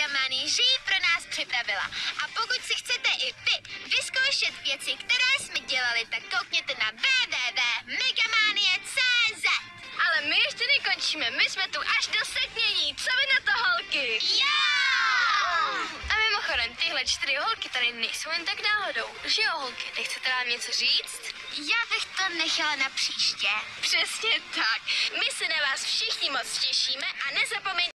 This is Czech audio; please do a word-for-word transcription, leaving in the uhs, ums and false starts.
Megamany, že ji pro nás připravila. A pokud si chcete i vy vyzkoušet věci, které jsme dělali, tak koukněte na w w w tečka megamanie tečka c z. Ale my ještě nekončíme, my jsme tu až do setmění. Co vy na to, holky? Jo! A mimochodem, tyhle čtyři holky tady nejsou jen tak náhodou. Že jo, holky, nechcete nám něco říct? Já bych to nechala na příště. Přesně tak. My se na vás všichni moc těšíme a nezapomeňte